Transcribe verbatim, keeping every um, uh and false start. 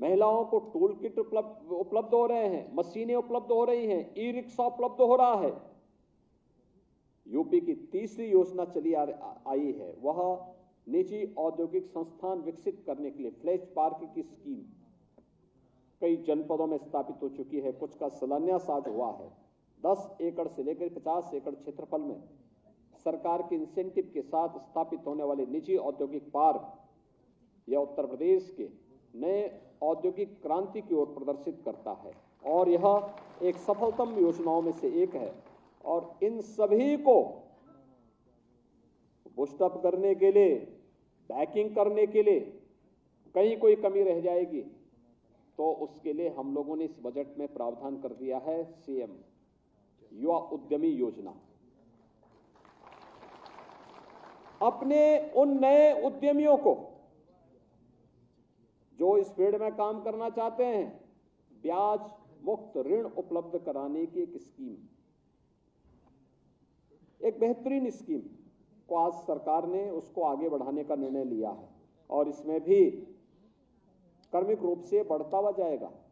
महिलाओं को tool kit उपलब्ध उपलब्ध हो रहे हैं, मशीनें उपलब्ध हो रही हैं, ई रिक्शा उपलब्ध हो रहा है। यूपी की तीसरी योजना चली आ, आई है, वह निजी औद्योगिक संस्थान विकसित करने के लिए फ्लैश पार्क की स्कीम कई जनपदों में स्थापित हो चुकी है। कुछ का शिलान्यास आज हुआ है। दस एकड़ से लेकर पचास एकड़ क्षेत्रफल में सरकार के इंसेंटिव के साथ स्थापित होने वाले निजी औद्योगिक पार्क यह उत्तर प्रदेश के नए औद्योगिक क्रांति की ओर प्रदर्शित करता है और यह एक सफलतम योजनाओं में से एक है। और इन सभी को बूस्ट अप करने के लिए, बैकिंग करने के लिए कहीं कोई कमी रह जाएगी तो उसके लिए हम लोगों ने इस बजट में प्रावधान कर दिया है सीएम युवा उद्यमी योजना। अपने उन नए उद्यमियों को जो इस फील्ड में काम करना चाहते हैं, ब्याज मुक्त ऋण उपलब्ध कराने की एक स्कीम, एक बेहतरीन स्कीम को आज सरकार ने उसको आगे बढ़ाने का निर्णय लिया है और इसमें भी क्रमिक रूप से बढ़ता हुआ जाएगा।